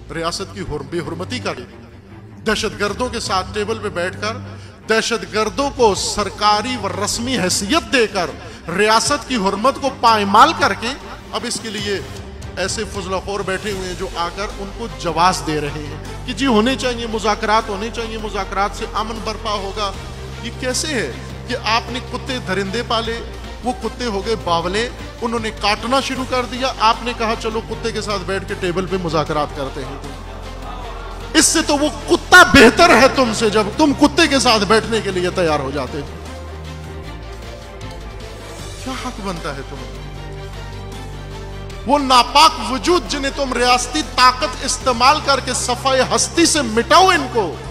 रियासत की बेहुरमती कर, दहशतगर्दों के साथ टेबल पे बैठकर दहशतगर्दों को सरकारी व रस्मी हैसियत देकर रियासत की हुर्मत को पायमाल करके अब इसके लिए ऐसे फजलाखोर बैठे हुए हैं जो आकर उनको जवाब दे रहे हैं कि जी होने चाहिए मुज़ाकरात, होने चाहिए मुज़ाकरात से अमन बर्पा होगा। ये कैसे है कि आपने कुत्ते दरिंदे पाले, वो कुत्ते हो गए बावले, उन्होंने काटना शुरू कर दिया, आपने कहा चलो कुत्ते के साथ बैठ के टेबल पे मुज़ाकरात करते हैं। इससे तो वो कुत्ता बेहतर है तुमसे, जब तुम कुत्ते के साथ बैठने के लिए तैयार हो जाते। क्या हक बनता है तुम्हें? वो नापाक वजूद जिन्हें तुम रियासती ताकत इस्तेमाल करके सफाई हस्ती से मिटाओ इनको।